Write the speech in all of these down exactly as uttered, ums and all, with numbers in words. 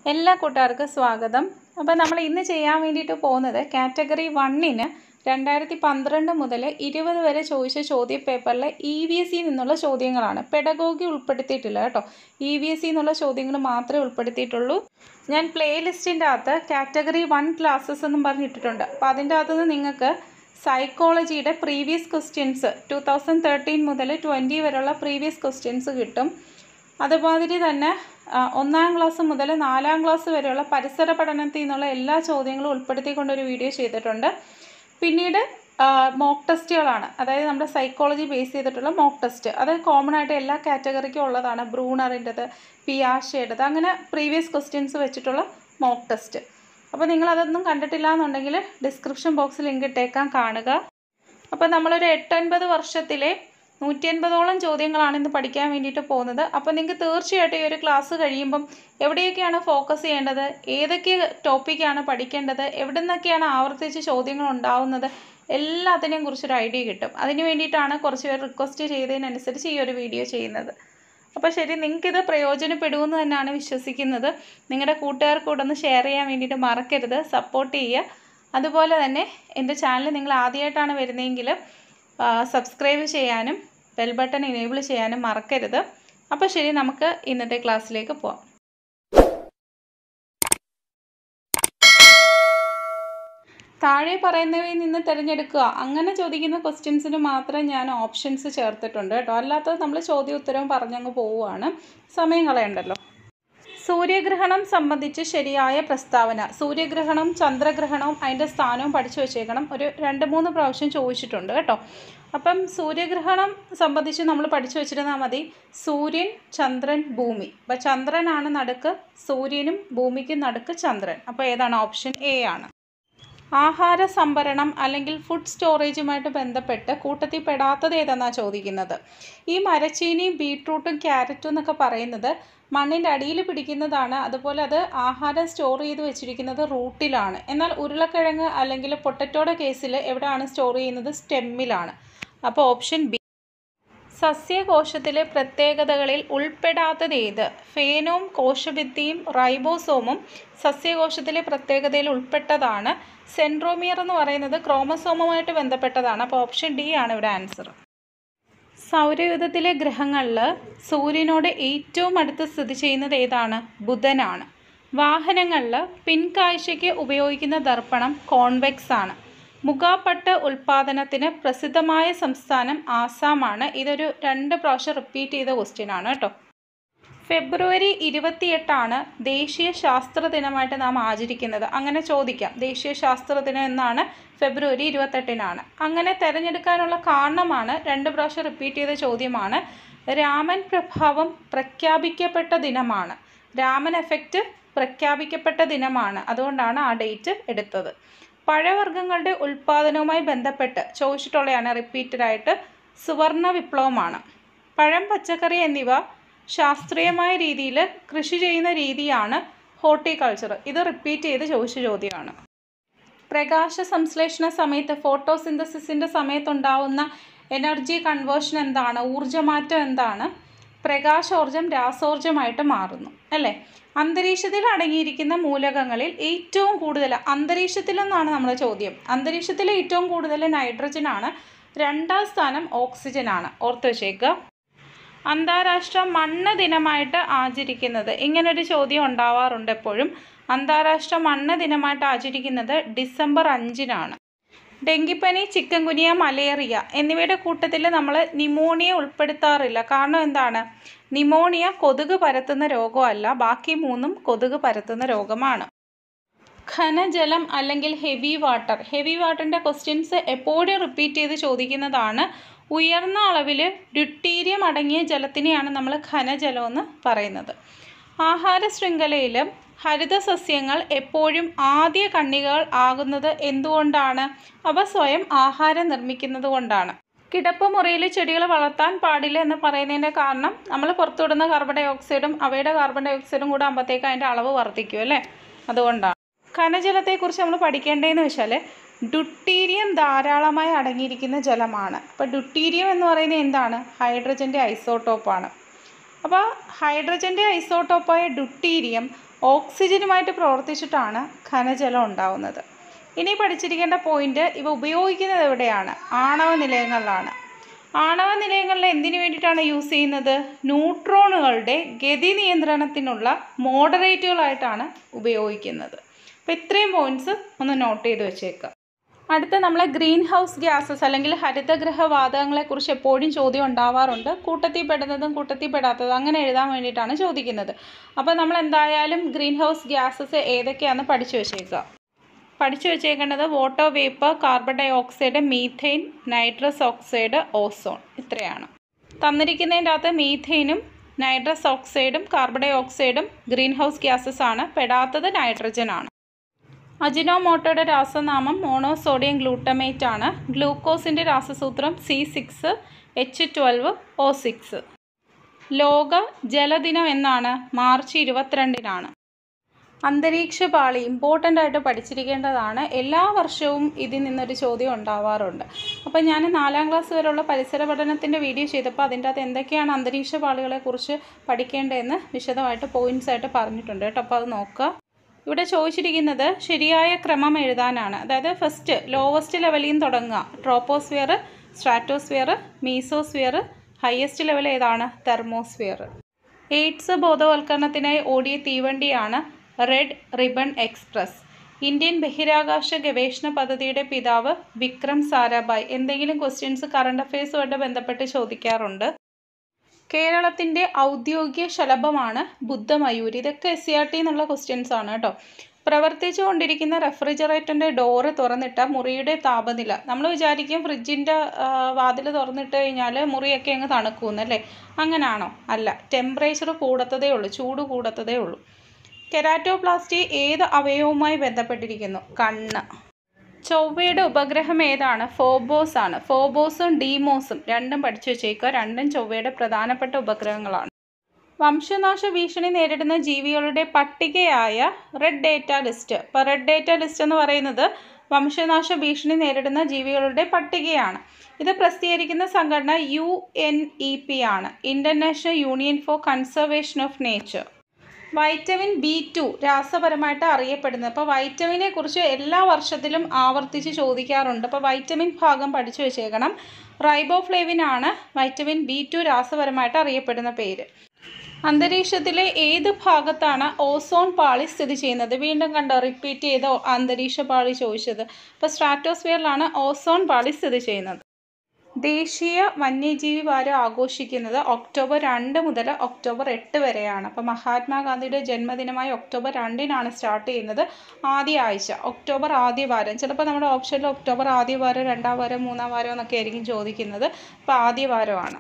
എല്ലാ കൂട്ടുകാർക്കും സ്വാഗതം. അപ്പോൾ നമ്മൾ ഇന്ന് ചെയ്യാൻ വേണ്ടിയിട്ട് പോകുന്നത് കാറ്റഗറി വണ്ണിന് രണ്ടായിരത്തി പന്ത്രണ്ട് മുതൽ ഇരുപത് വരെ ചോദിച്ച ചോദ്യ പേപ്പറിലെ ഇ വി എസ് സി നിന്നുള്ള ചോദ്യങ്ങളാണ്. പെഡഗോഗി ഉൾപ്പെടുത്തിയിട്ടില്ല കേട്ടോ. ഇ വി എസ് സി എന്നുള്ള ചോദ്യങ്ങൾ മാത്രമേ ഉൾപ്പെടുത്തിയിട്ടുള്ളൂ. ഞാൻ പ്ലേ ലിസ്റ്റിൻ്റെ അകത്ത് കാറ്റഗറി വൺ ക്ലാസ്സസ് എന്നും പറഞ്ഞിട്ടിട്ടുണ്ട്. അപ്പോൾ അതിൻ്റെ അകത്തുനിന്ന് നിങ്ങൾക്ക് സൈക്കോളജിയുടെ previous questions two thousand thirteen മുതൽ ട്വൻറ്റി വരെയുള്ള പ്രീവിയസ് ക്വസ്റ്റ്യൻസ് കിട്ടും. അതുമാതിരി തന്നെ ഒന്നാം ക്ലാസ് മുതൽ നാലാം ക്ലാസ് വരെയുള്ള പരിസര പഠനത്തിൽ നിന്നുള്ള എല്ലാ ചോദ്യങ്ങളും ഉൾപ്പെടുത്തിക്കൊണ്ടൊരു വീഡിയോ ചെയ്തിട്ടുണ്ട്. പിന്നീട് മോക്ക് ടെസ്റ്റുകളാണ്, അതായത് നമ്മുടെ സൈക്കോളജി ബേസ് ചെയ്തിട്ടുള്ള മോക്ക് ടെസ്റ്റ്. അത് കോമൺ ആയിട്ട് എല്ലാ കാറ്റഗറിക്കും ഉള്ളതാണ്. ബ്രൂണറിൻ്റെത്, പിയാഷയുടേത്, അങ്ങനെ പ്രീവിയസ് ക്വസ്റ്റ്യൻസ് വെച്ചിട്ടുള്ള മോക്ക് ടെസ്റ്റ്. അപ്പോൾ നിങ്ങളതൊന്നും കണ്ടിട്ടില്ല എന്നുണ്ടെങ്കിൽ ഡിസ്ക്രിപ്ഷൻ ബോക്സിൽ ലിങ്ക് ഇട്ടേക്കാൻ കാണുക. അപ്പോൾ നമ്മളൊരു എട്ടൊൻപത് വർഷത്തിലെ നൂറ്റി അൻപതോളം ചോദ്യങ്ങളാണ് ഇന്ന് പഠിക്കാൻ വേണ്ടിയിട്ട് പോകുന്നത്. അപ്പോൾ നിങ്ങൾക്ക് തീർച്ചയായിട്ടും ഈ ഒരു ക്ലാസ് കഴിയുമ്പം എവിടെയൊക്കെയാണ് ഫോക്കസ് ചെയ്യേണ്ടത്, ഏതൊക്കെ ടോപ്പിക്കാണ് പഠിക്കേണ്ടത്, എവിടെ നിന്നൊക്കെയാണ് ആവർത്തിച്ച് ചോദ്യങ്ങൾ ഉണ്ടാവുന്നത്, എല്ലാത്തിനെയും കുറിച്ചൊരു ഐഡിയ കിട്ടും. അതിന് വേണ്ടിയിട്ടാണ് കുറച്ച് പേർ റിക്വസ്റ്റ് ചെയ്തതിനനുസരിച്ച് ഈ ഒരു വീഡിയോ ചെയ്യുന്നത്. അപ്പോൾ ശരി, നിങ്ങൾക്കിത് പ്രയോജനപ്പെടുമെന്ന് തന്നെയാണ് വിശ്വസിക്കുന്നത്. നിങ്ങളുടെ കൂട്ടുകാർക്ക് കൂടെ ഒന്ന് ഷെയർ ചെയ്യാൻ വേണ്ടിയിട്ട് മറക്കരുത്, സപ്പോർട്ട് ചെയ്യുക. അതുപോലെ തന്നെ എൻ്റെ ചാനൽ നിങ്ങൾ ആദ്യമായിട്ടാണ് വരുന്നതെങ്കിൽ സബ്സ്ക്രൈബ് ചെയ്യാനും ബെൽ ബട്ടൺ എനേബിൾ ചെയ്യാനും മറക്കരുത്. അപ്പോൾ ശരി, നമുക്ക് ഇന്നത്തെ ക്ലാസ്സിലേക്ക് പോവാം. താഴെ പറയുന്നവയിൽ നിന്ന് തിരഞ്ഞെടുക്കുക, അങ്ങനെ ചോദിക്കുന്ന ക്വസ്റ്റ്യൻസിന് മാത്രമേ ഞാൻ ഓപ്ഷൻസ് ചേർത്തിട്ടുണ്ട് കേട്ടോ. അല്ലാത്തത് നമ്മൾ ചോദ്യ ഉത്തരവും പറഞ്ഞങ്ങ് പോവുകയാണ്, സമയം കളയണ്ടല്ലോ. സൂര്യഗ്രഹണം സംബന്ധിച്ച് ശരിയായ പ്രസ്താവന. സൂര്യഗ്രഹണവും ചന്ദ്രഗ്രഹണവും അതിൻ്റെ സ്ഥാനവും പഠിച്ചു വച്ചേക്കണം. ഒരു രണ്ട് മൂന്ന് പ്രാവശ്യം ചോദിച്ചിട്ടുണ്ട് കേട്ടോ. അപ്പം സൂര്യഗ്രഹണം സംബന്ധിച്ച് നമ്മൾ പഠിച്ചു വെച്ചിരുന്നാൽ മതി. സൂര്യൻ, ചന്ദ്രൻ, ഭൂമി. അപ്പോൾ ചന്ദ്രനാണ് നടുക്ക്, സൂര്യനും ഭൂമിക്കും നടുക്ക് ചന്ദ്രൻ. അപ്പോൾ ഏതാണ്? ഓപ്ഷൻ എ ആണ്. ആഹാര സംഭരണം അല്ലെങ്കിൽ ഫുഡ് സ്റ്റോറേജുമായിട്ട് ബന്ധപ്പെട്ട് കൂട്ടത്തിൽ പെടാത്തത് ഏതെന്നാണ് ചോദിക്കുന്നത്. ഈ മരച്ചീനിയും ബീട്രൂട്ടും ക്യാരറ്റും എന്നൊക്കെ പറയുന്നത് മണ്ണിൻ്റെ അടിയിൽ പിടിക്കുന്നതാണ്. അതുപോലെ അത് ആഹാരം സ്റ്റോർ ചെയ്ത് വെച്ചിരിക്കുന്നത് റൂട്ടിലാണ്. എന്നാൽ ഉരുളക്കിഴങ്ങ് അല്ലെങ്കിൽ പൊട്ടറ്റോയുടെ കേസിൽ എവിടെയാണ് സ്റ്റോർ ചെയ്യുന്നത്? സ്റ്റെമ്മിലാണ്. അപ്പോൾ ഓപ്ഷൻ ബി. സസ്യകോശത്തിലെ പ്രത്യേകതകളിൽ ഉൾപ്പെടാത്തത് ഏത്? ഫേനോം, കോശഭിത്തിയും റൈബോസോമും സസ്യകോശത്തിലെ പ്രത്യേകതയിൽ ഉൾപ്പെട്ടതാണ്. സെൻട്രോമിയർ എന്ന് പറയുന്നത് ക്രോമസോമുമായിട്ട് ബന്ധപ്പെട്ടതാണ്. അപ്പോൾ ഓപ്ഷൻ ഡി ആണ് ഇവിടെ ആൻസർ. സൗരയൂഥത്തിലെ ഗ്രഹങ്ങളിൽ സൂര്യനോട് ഏറ്റവും അടുത്ത് സ്ഥിതി ചെയ്യുന്നത് ഏതാണ്? ബുധനാണ്. വാഹനങ്ങളിൽ പിൻകാഴ്ചയ്ക്ക് ഉപയോഗിക്കുന്ന ദർപ്പണം കോൺവെക്സ് ആണ്. മുഖാപ്പട്ട് ഉൽപ്പാദനത്തിന് പ്രസിദ്ധമായ സംസ്ഥാനം ആസാമാണ്. ഇതൊരു രണ്ട് പ്രാവശ്യം റിപ്പീറ്റ് ചെയ്ത ക്വസ്റ്റ്യൻ ആണ് കേട്ടോ. ഫെബ്രുവരി ഇരുപത്തിയെട്ടാണ് ദേശീയ ശാസ്ത്ര ദിനമായിട്ട് നാം ആചരിക്കുന്നത്. അങ്ങനെ ചോദിക്കാം, ദേശീയ ശാസ്ത്ര ദിനം എന്നാണ് ഫെബ്രുവരി ഇരുപത്തെട്ടിനാണ്. അങ്ങനെ തിരഞ്ഞെടുക്കാനുള്ള കാരണമാണ് രണ്ട് പ്രാവശ്യം റിപ്പീറ്റ് ചെയ്ത ചോദ്യമാണ്. രാമൻ പ്രഭാവം പ്രഖ്യാപിക്കപ്പെട്ട ദിനമാണ്. രാമൻ എഫക്റ്റ് പ്രഖ്യാപിക്കപ്പെട്ട ദിനമാണ്. അതുകൊണ്ടാണ് ആ ഡേറ്റ് എടുത്തത്. പഴവർഗ്ഗങ്ങളുടെ ഉൽപ്പാദനവുമായി ബന്ധപ്പെട്ട് ചോദിച്ചിട്ടുള്ളതാണ് റിപ്പീറ്റഡായിട്ട്. സുവർണ വിപ്ലവമാണ്. പഴം, പച്ചക്കറി എന്നിവ ശാസ്ത്രീയമായ രീതിയിൽ കൃഷി ചെയ്യുന്ന രീതിയാണ് ഹോർട്ടിക്കൾച്ചർ. ഇത് റിപ്പീറ്റ് ചെയ്ത് ചോദിച്ച ചോദ്യമാണ്. പ്രകാശ സംശ്ലേഷണ സമയത്ത് ഫോട്ടോസിന്തസിസിൻ്റെ സമയത്തുണ്ടാവുന്ന എനർജി കൺവേർഷൻ എന്താണ്? ഊർജ്ജമാറ്റം എന്താണ്? പ്രകാശോർജ്ജം രാസോർജ്ജമായിട്ട് മാറുന്നു അല്ലേ. അന്തരീക്ഷത്തിൽ അടങ്ങിയിരിക്കുന്ന മൂലകങ്ങളിൽ ഏറ്റവും കൂടുതൽ, അന്തരീക്ഷത്തിൽ നിന്നാണ് നമ്മുടെ ചോദ്യം. അന്തരീക്ഷത്തിൽ ഏറ്റവും കൂടുതൽ നൈട്രജനാണ്. രണ്ടാം സ്ഥാനം ഓക്സിജനാണ്. ഓർത്ത് വെച്ചേക്കുക. അന്താരാഷ്ട്ര മണ്ണ് ദിനമായിട്ട് ആചരിക്കുന്നത്, ഇങ്ങനൊരു ചോദ്യം ഉണ്ടാവാറുണ്ട് എപ്പോഴും. അന്താരാഷ്ട്ര മണ്ണ് ദിനമായിട്ട് ആചരിക്കുന്നത് ഡിസംബർ അഞ്ചിനാണ്. ഡെങ്കിപ്പനി, ചിക്കൻ ഗുനിയ, മലേറിയ എന്നിവയുടെ കൂട്ടത്തിൽ നമ്മൾ നിമോണിയ ഉൾപ്പെടുത്താറില്ല. കാരണം എന്താണ്? നിമോണിയ കൊതുക് പരത്തുന്ന രോഗമല്ല, ബാക്കി മൂന്നും കൊതുക് പരത്തുന്ന രോഗമാണ്. ഘനജലം അല്ലെങ്കിൽ ഹെവി വാട്ടർ. ഹെവി വാട്ടറിൻ്റെ ക്വസ്റ്റ്യൻസ് എപ്പോഴും റിപ്പീറ്റ് ചെയ്ത് ചോദിക്കുന്നതാണ്. ഉയർന്ന അളവിൽ ഡ്യൂട്ടീരിയം അടങ്ങിയ ജലത്തിനെയാണ് നമ്മൾ ഘനജലം എന്ന് പറയുന്നത്. ആഹാര ശൃംഖലയിൽ ഹരിതസസ്യങ്ങൾ എപ്പോഴും ആദ്യ കണ്ണികൾ ആകുന്നത് എന്തുകൊണ്ടാണ്? അവ സ്വയം ആഹാരം നിർമ്മിക്കുന്നത് കൊണ്ടാണ്. കിടപ്പ് മുറിയിൽ ചെടികൾ വളർത്താൻ പാടില്ല എന്ന് പറയുന്നതിൻ്റെ കാരണം നമ്മൾ പുറത്തുവിടുന്ന കാർബൺ ഡൈ ഓക്സൈഡും അവയുടെ കാർബൺ ഡൈ ഓക്സൈഡും കൂടെ ആകുമ്പോഴത്തേക്ക് അതിൻ്റെ അളവ് വർദ്ധിക്കും അല്ലേ, അതുകൊണ്ടാണ്. ഘനജലത്തെക്കുറിച്ച് നമ്മൾ പഠിക്കേണ്ടതെന്ന് വെച്ചാൽ ഡ്യൂട്ടീരിയം ധാരാളമായി അടങ്ങിയിരിക്കുന്ന ജലമാണ്. അപ്പോൾ ഡ്യൂട്ടീരിയം എന്ന് പറയുന്നത് എന്താണ്? ഹൈഡ്രജൻ്റെ ഐസോട്ടോപ്പാണ്. അപ്പോൾ ഹൈഡ്രജൻ്റെ ഐസോട്ടോപ്പായ ഡ്യൂട്ടീരിയം ഓക്സിജനുമായിട്ട് പ്രവർത്തിച്ചിട്ടാണ് ഘനജലം ഉണ്ടാവുന്നത്. ഇനി പഠിച്ചിരിക്കേണ്ട പോയിന്റ്, ഇവ ഉപയോഗിക്കുന്നത് എവിടെയാണ്? ആണവ നിലയങ്ങളിലാണ്. ആണവ നിലയങ്ങളിൽ എന്തിനു വേണ്ടിയിട്ടാണ് യൂസ് ചെയ്യുന്നത്? ന്യൂട്രോണുകളുടെ ഗതി നിയന്ത്രണത്തിനുള്ള മോഡറേറ്റുകളായിട്ടാണ് ഉപയോഗിക്കുന്നത്. അപ്പോൾ ഇത്രയും പോയിന്റ്സ് ഒന്ന് നോട്ട് ചെയ്ത് വെച്ചേക്കാം. അടുത്ത നമ്മളെ ഗ്രീൻ ഹൗസ് ഗ്യാസസ് അല്ലെങ്കിൽ ഹരിതഗൃഹ വാതകങ്ങളെക്കുറിച്ച് എപ്പോഴും ചോദ്യം ഉണ്ടാവാറുണ്ട്. കൂട്ടത്തിൽ പെടുന്നതും കൂട്ടത്തിൽ പെടാത്തതും അങ്ങനെ എഴുതാൻ വേണ്ടിയിട്ടാണ് ചോദിക്കുന്നത്. അപ്പോൾ നമ്മൾ എന്തായാലും ഗ്രീൻ ഹൗസ് ഗ്യാസസ് ഏതൊക്കെയാണെന്ന് പഠിച്ചു വെച്ചേക്കുക. പഠിച്ചു വെച്ചേക്കേണ്ടത് water vapour, carbon dioxide, methane, nitrous oxide, ozone. ഇത്രയാണ് തന്നിരിക്കുന്നതിൻ്റെ അകത്ത്. മീഥെയിനും നൈട്രസ് ഓക്സൈഡും കാർബൺ ഡൈ ഓക്സൈഡും ഗ്രീൻ ഹൗസ് ഗ്യാസസ് ആണ്. പെടാത്തത് നൈട്രജൻ ആണ്. അജിനോമോട്ടോയുടെ രാസനാമം മോണോസോഡിയം ഗ്ലൂട്ടമേറ്റ് ആണ്. ഗ്ലൂക്കോസിൻ്റെ രാസസൂത്രം C six H twelve O six. ലോക ജലദിനം എന്നാണ്? മാർച്ച് ഇരുപത്തിരണ്ടിനാണ്. അന്തരീക്ഷ പാളി ഇമ്പോർട്ടൻ്റ് ആയിട്ട് പഠിച്ചിരിക്കേണ്ടതാണ്. എല്ലാ വർഷവും ഇതിൽ നിന്നൊരു ചോദ്യം ഉണ്ടാവാറുണ്ട്. അപ്പോൾ ഞാൻ നാലാം ക്ലാസ് വരെയുള്ള പരിസര പഠനത്തിൻ്റെ വീഡിയോ ചെയ്തപ്പോൾ അതിൻ്റെ അകത്ത് എന്തൊക്കെയാണ് അന്തരീക്ഷ പാളികളെക്കുറിച്ച് പഠിക്കേണ്ടതെന്ന് വിശദമായിട്ട് പോയിൻറ്റ്സ് ആയിട്ട് പറഞ്ഞിട്ടുണ്ട് കേട്ടോ. അപ്പോൾ അത് നോക്കുക. ഇവിടെ ചോദിച്ചിരിക്കുന്നത് ശരിയായ ക്രമം എഴുതാനാണ്. അതായത് ഫസ്റ്റ് ലോവസ്റ്റ് ലെവലിൽ നിന്ന് തുടങ്ങുക. Troposphere, stratosphere, mesosphere, highest level ഏതാണ്? തെർമോസ്ഫിയർ. എയ്ഡ്സ് ബോധവൽക്കരണത്തിനായി ഓടിയ തീവണ്ടിയാണ് റെഡ് റിബൺ എക്സ്പ്രസ്. ഇന്ത്യൻ ബഹിരാകാശ ഗവേഷണ പദ്ധതിയുടെ പിതാവ് വിക്രം സാരാഭായ്. എന്തെങ്കിലും ക്വസ്റ്റ്യൻസ് കറണ്ട് അഫയേഴ്സുമായിട്ട് ബന്ധപ്പെട്ട് ചോദിക്കാറുണ്ട്. കേരളത്തിൻ്റെ ഔദ്യോഗിക ശലഭമാണ് ബുദ്ധമയൂരി. ഇതൊക്കെ എസ് സി ആർ ടി എന്നുള്ള ക്വസ്റ്റ്യൻസ് ആണ് കേട്ടോ. പ്രവർത്തിച്ചു കൊണ്ടിരിക്കുന്ന റെഫ്രിജറേറ്ററിൻ്റെ ഡോറ് തുറന്നിട്ട മുറിയുടെ താപനില. നമ്മൾ വിചാരിക്കും ഫ്രിഡ്ജിൻ്റെ വാതിൽ തുറന്നിട്ട് കഴിഞ്ഞാൽ മുറിയൊക്കെ അങ്ങ് തണുക്കുമെന്നല്ലേ. അങ്ങനാണോ? അല്ല. ടെമ്പറേച്ചർ കൂടത്തതേ ഉള്ളൂ, ചൂട് കൂടത്തതേ ഉള്ളൂ. കെരാറ്റോപ്ലാസ്റ്റി ഏത് അവയവുമായി ബന്ധപ്പെട്ടിരിക്കുന്നു? കണ്ണ്. ചൊവ്വയുടെ ഉപഗ്രഹം ഏതാണ്? ഫോബോസ് ആണ്. ഫോബോസും ഡീമോസും രണ്ടും പഠിച്ചു വെച്ചേക്കുക. രണ്ടും ചൊവ്വയുടെ പ്രധാനപ്പെട്ട ഉപഗ്രഹങ്ങളാണ്. വംശനാശ ഭീഷണി നേരിടുന്ന ജീവികളുടെ പട്ടികയായ റെഡ് ഡേറ്റ ലിസ്റ്റ്. ഇപ്പോൾ റെഡ് ഡേറ്റ ലിസ്റ്റ് എന്ന് പറയുന്നത് വംശനാശ ഭീഷണി നേരിടുന്ന ജീവികളുടെ പട്ടികയാണ്. ഇത് പ്രസിദ്ധീകരിക്കുന്ന സംഘടന യു എൻ ഇ പി ആണ്. International union for conservation of nature. Vitamin B two രാസപരമായിട്ട് അറിയപ്പെടുന്നത്. അപ്പോൾ വൈറ്റമിനെ കുറിച്ച് എല്ലാ വർഷത്തിലും ആവർത്തിച്ച് ചോദിക്കാറുണ്ട്. അപ്പോൾ വൈറ്റമിൻ ഭാഗം പഠിച്ചു വെച്ചേക്കണം. റൈബോഫ്ലേവിൻ ആണ് വൈറ്റമിൻ ബി ടു രാസപരമായിട്ട് അറിയപ്പെടുന്ന പേര്. അന്തരീക്ഷത്തിലെ ഏത് ഭാഗത്താണ് ഓസോൺ പാളി സ്ഥിതി ചെയ്യുന്നത്? വീണ്ടും കണ്ടോ, റിപ്പീറ്റ് ചെയ്ത അന്തരീക്ഷ പാളി ചോദിച്ചത്. അപ്പോൾ സ്ട്രാറ്റോസ്ഫിയറിലാണ് ഓസോൺ പാളി സ്ഥിതി ചെയ്യുന്നത്. ദേശീയ വന്യജീവി വാരം ആഘോഷിക്കുന്നത് ഒക്ടോബർ രണ്ട് മുതൽ ഒക്ടോബർ എട്ട് വരെയാണ്. അപ്പോൾ മഹാത്മാഗാന്ധിയുടെ ജന്മദിനമായ ഒക്ടോബർ രണ്ടിനാണ് സ്റ്റാർട്ട് ചെയ്യുന്നത്. ആദ്യ ആഴ്ച ഒക്ടോബർ ആദ്യ വാരം. ചിലപ്പോൾ നമ്മുടെ ഓപ്ഷനിൽ ഒക്ടോബർ ആദ്യ വാരം, രണ്ടാം വാരം, മൂന്നാം വാരം എന്നൊക്കെ ആയിരിക്കും ചോദിക്കുന്നത്. അപ്പോൾ ആദ്യ വാരമാണ്.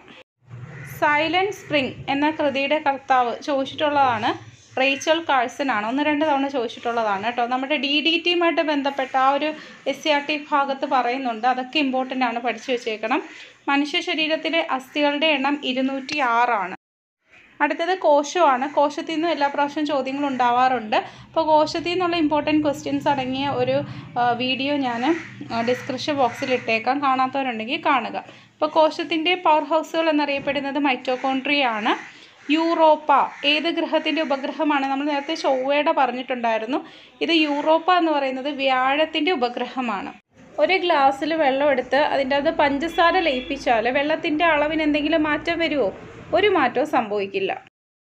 സൈലന്റ് സ്പ്രിംഗ് എന്ന കൃതിയുടെ കർത്താവ് ചോദിച്ചിട്ടുള്ളതാണ് റേച്ചൽ കാഴ്സൺ ആണ്. ഒന്ന് രണ്ട് തവണ ചോദിച്ചിട്ടുള്ളതാണ് കേട്ടോ. നമ്മുടെ ഡി ഡി ടിയുമായിട്ട് ബന്ധപ്പെട്ട ആ ഒരു എസ് സി ആർ ടി ഭാഗത്ത് പറയുന്നുണ്ട്. അതൊക്കെ ഇമ്പോർട്ടൻ്റ് ആണ്, പഠിച്ചു വെച്ചേക്കണം. മനുഷ്യ ശരീരത്തിലെ അസ്ഥികളുടെ എണ്ണം ഇരുന്നൂറ്റി ആറാണ്. അടുത്തത് കോശമാണ്. കോശത്തിൽ നിന്നും എല്ലാ പ്രാവശ്യം ചോദ്യങ്ങൾ ഉണ്ടാവാറുണ്ട്. അപ്പോൾ കോശത്തിൽ നിന്നുള്ള ഇമ്പോർട്ടൻറ്റ് ക്വസ്റ്റ്യൻസ് അടങ്ങിയ ഒരു വീഡിയോ ഞാൻ ഡിസ്ക്രിപ്ഷൻ ബോക്സിൽ ഇട്ടേക്കാം. കാണാത്തവരുണ്ടെങ്കിൽ കാണുക. അപ്പോൾ കോശത്തിൻ്റെ പവർ ഹൗസുകൾ എന്നറിയപ്പെടുന്നത് മൈറ്റോകോൺട്രിയ ആണ്. യൂറോപ്പ ഏത് ഗ്രഹത്തിൻ്റെ ഉപഗ്രഹമാണ്? നമ്മൾ നേരത്തെ ചൊവ്വയുടെ പറഞ്ഞിട്ടുണ്ടായിരുന്നു. ഇത് യൂറോപ്പ എന്ന് പറയുന്നത് വ്യാഴത്തിൻ്റെ ഉപഗ്രഹമാണ്. ഒരു ഗ്ലാസ്സിൽ വെള്ളം എടുത്ത് അതിൻ്റെ അത് പഞ്ചസാര ലയിപ്പിച്ചാൽ വെള്ളത്തിൻ്റെ അളവിന് എന്തെങ്കിലും മാറ്റം വരുമോ? ഒരു മാറ്റവും സംഭവിക്കില്ല.